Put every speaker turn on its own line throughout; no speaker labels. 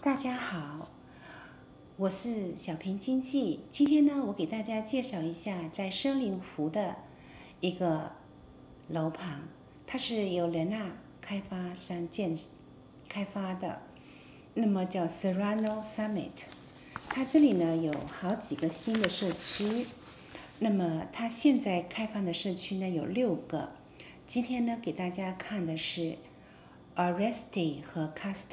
大家好，我是小平经济。今天呢，我给大家介绍一下在森林湖的一个楼盘，它是由人纳开发商开发的，那么叫 Serrano Summit。它这里呢有好几个新的社区，那么它现在开放的社区呢有6个。今天呢给大家看的是 Oreste 和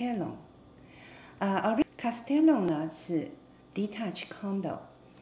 Castellon。Castellon 呢是 detached condo，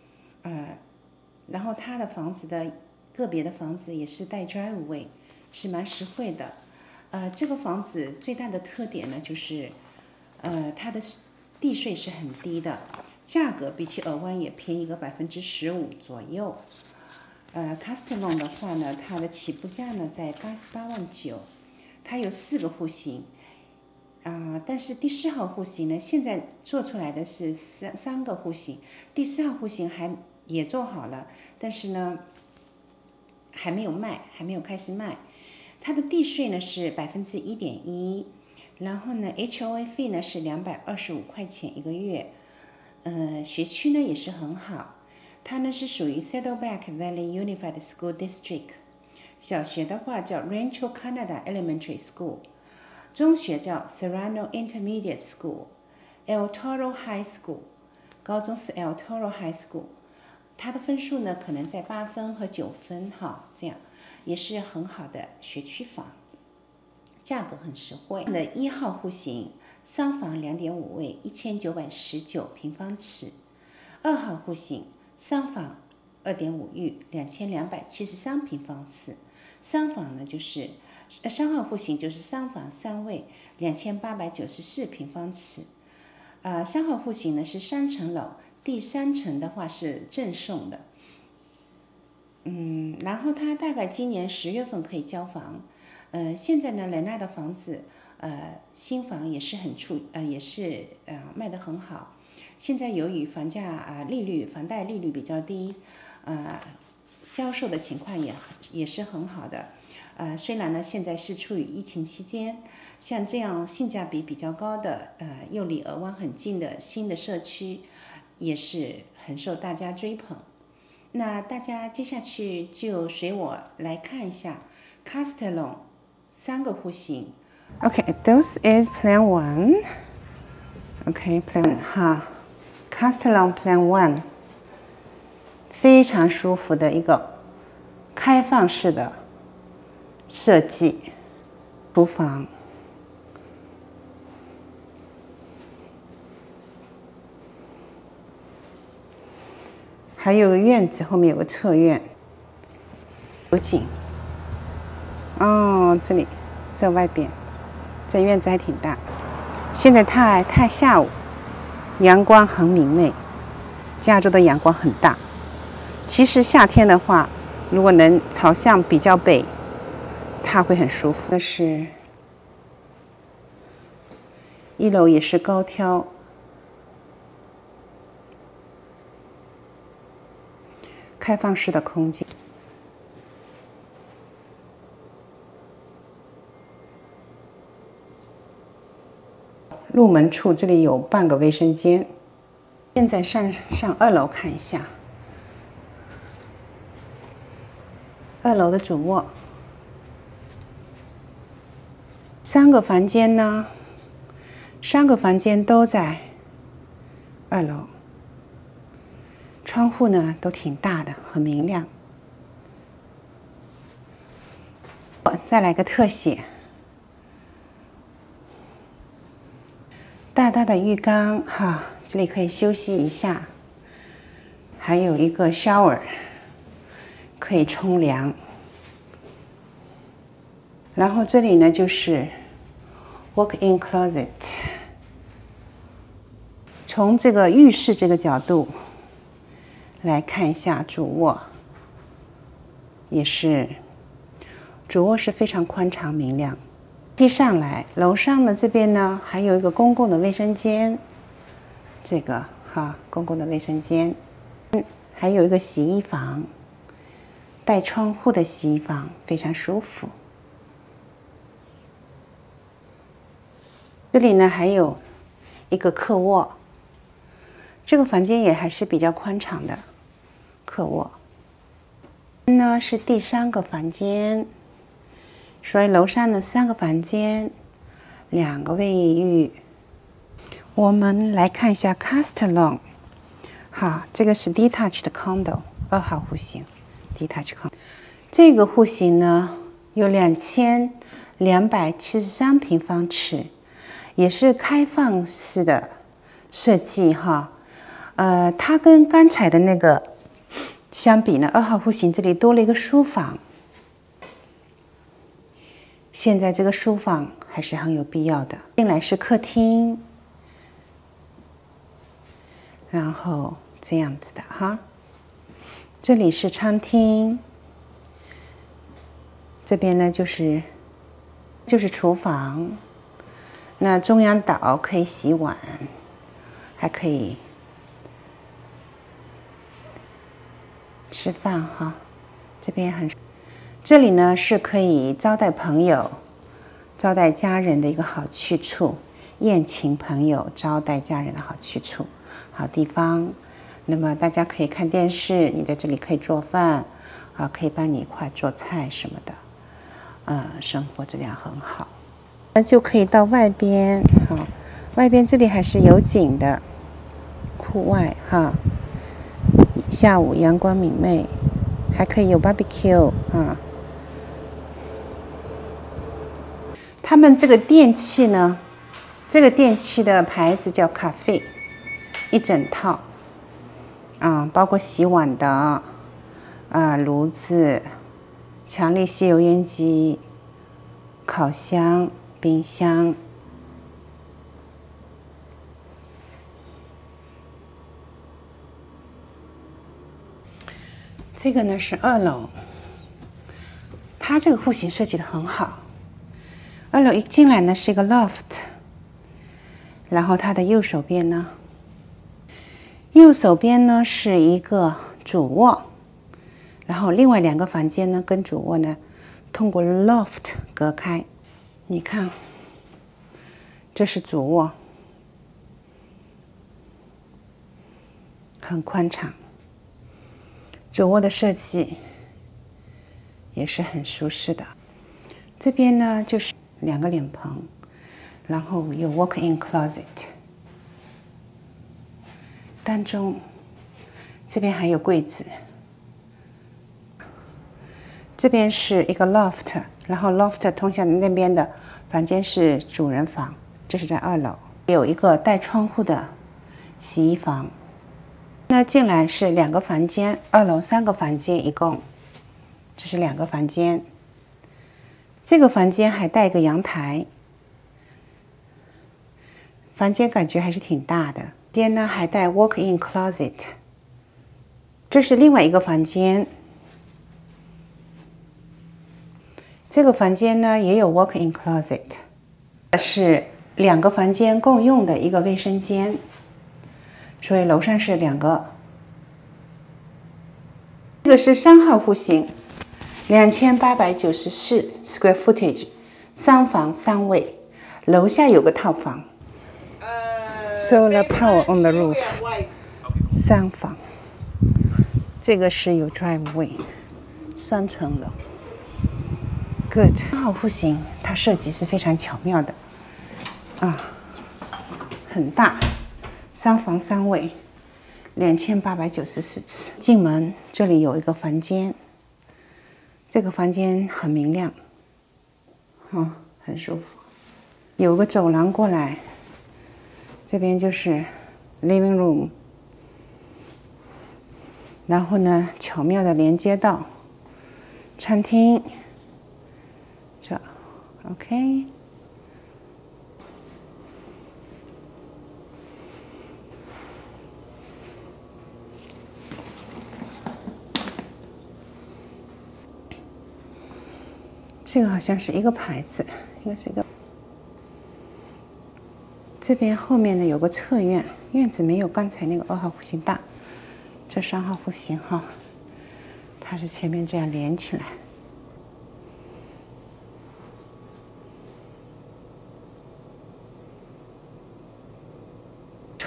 然后它的房子的个别的房子也是带 driveway， 是蛮实惠的。这个房子最大的特点呢就是，它的地税是很低的，价格比起尔湾也便宜个15%左右。Castellon 的话呢，它的起步价呢在88.9万，它有4个户型。但是第4号户型呢，现在做出来的是3个户型，第4号户型也做好了，但是呢还没有开始卖。它的地税呢是1.1%，然后呢 HOA 费呢是225块钱一个月。学区呢也是很好，它呢是属于 Saddleback Valley Unified School District， 小学的话叫 Rancho Canada Elementary School。中学叫 Serrano Intermediate School，El Toro High School， 高中是 El Toro High School， 它的分数呢可能在8分和9分哈，这样也是很好的学区房，价格很实惠。的1号户型3房2.5卫，1919平方尺；2号户型3房2.5浴，2273平方尺；3房呢就是3号户型就是3房3卫，2894平方尺。3号户型呢是3层楼，第3层的话是赠送的。然后它大概今年10月份可以交房。现在呢，人纳的房子，新房也是卖得很好。现在由于房贷利率比较低，销售的情况也是很好的。虽然呢现在是处于疫情期间，像这样性价比比较高的，又离尔湾很近的新的社区，也是很受大家追捧。那大家接下去就随我来看一下 Castellon 3个户型。Okay, this is Plan 1. Okay, Plan Castellon Plan 1， 非常舒服的一个开放式的设计，厨房，还有个院子，后面有个侧院，有景。这里，这外边，这院子还挺大。现在太下午，阳光很明媚，加州的阳光很大。其实夏天的话，如果能朝向比较北，它会很舒服。这是1楼，也是高挑，开放式的空间。入门处这里有半个卫生间。现在上2楼看一下，2楼的主卧。3个房间呢，3个房间都在2楼，窗户呢都挺大的，很明亮。再来个特写，大大的浴缸哈，这里可以休息一下，还有一个 shower， 可以冲凉。然后这里呢就是 walk-in closet。从这个浴室这个角度来看一下主卧，主卧是非常宽敞明亮。接上来，楼上的这边呢还有一个公共的卫生间，这个公共的卫生间，还有一个洗衣房，带窗户的洗衣房，非常舒服。这里呢还有一个客卧。这个房间也还是比较宽敞的客卧。呢是第3个房间，所以楼上的3个房间，2个卫浴。我们来看一下 Castellon。好，这个是 detached condo 2号户型 detached condo。这个户型呢有2273平方尺，也是开放式的设计哈。它跟刚才的那个相比呢，2号户型这里多了一个书房。现在这个书房还是很有必要的。进来是客厅，然后这样子的哈。这里是餐厅，这边呢就是厨房。那中央岛可以洗碗，还可以吃饭哈。这里呢是可以招待朋友、招待家人的一个好去处，宴请朋友、招待家人的好去处、好地方。那么大家可以看电视，你在这里可以做饭，可以帮你一块做菜什么的，生活质量很好。那就可以到外边，外边这里还是有景的，户外哈，下午阳光明媚，还可以有 barbecue 啊。他们这个电器呢，这个电器的牌子叫咖啡，一整套，包括洗碗的，炉子、强力吸油烟机、烤箱、冰箱。这个呢是2楼，它这个户型设计的很好。2楼一进来呢是一个 loft， 然后它的右手边呢是一个主卧，然后另外2个房间呢跟主卧呢通过 loft 隔开。你看，这是主卧，很宽敞。主卧的设计也是很舒适的。这边呢就是2个脸盆，然后有 walk-in closet。当中这边还有柜子。这边是一个 loft， 然后 loft 通向那边的房间是主人房，这是在2楼。有一个带窗户的洗衣房。那进来是2个房间，2楼3个房间一共，这是2个房间。这个房间还带一个阳台，房间感觉还是挺大的。间呢还带 walk-in closet， 这是另外一个房间。这个房间呢也有 walk-in closet， 是2个房间共用的一个卫生间。所以楼上是2个。这个是3号户型，2894 square footage， 3房3卫，楼下有个套房。Solar power on the roof， 3房。这个是有 driveway， 3层楼。Good， 3号户型它设计是非常巧妙的，很大。3房3卫，2894尺。进门这里有一个房间，这个房间很明亮，很舒服。有个走廊过来，这边就是 living room， 然后呢，巧妙的连接到餐厅，这 OK。这个好像是一个牌子，应该是一个。这边后面呢有个侧院，院子没有刚才那个2号户型大，这3号户型哈，它是前面这样连起来。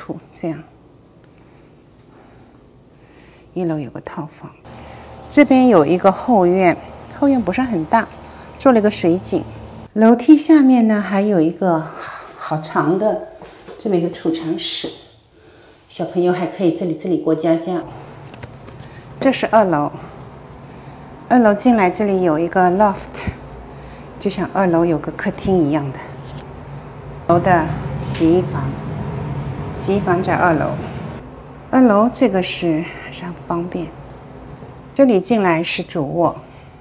处，这样。1楼有个套房，这边有一个后院，后院不是很大，做了一个水井。楼梯下面呢还有一个好长的这么一个储藏室，小朋友还可以这里过家家。这是2楼，2楼进来这里有一个 loft， 就像2楼有个客厅一样的。楼的洗衣房，洗衣房在2楼。2楼这个是很方便，这里进来是主卧。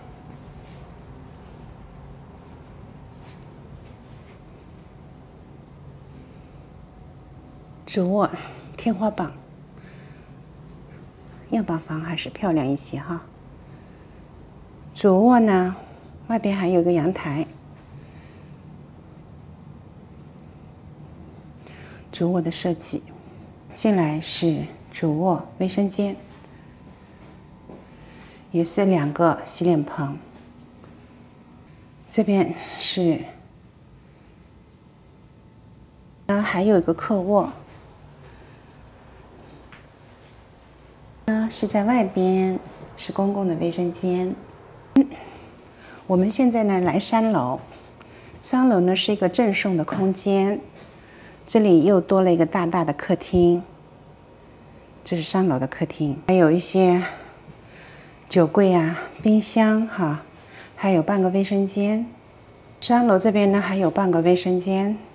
主卧天花板，样板房还是漂亮一些哈。主卧呢，外边还有个阳台。主卧的设计，进来是主卧卫生间，也是2个洗脸盆。这边是，还有一个客卧。是在外边，是公共的卫生间。我们现在呢来3楼，3楼呢是一个赠送的空间，这里又多了一个大大的客厅。这是3楼的客厅，还有一些酒柜啊、冰箱哈，还有半个卫生间。3楼这边呢还有半个卫生间。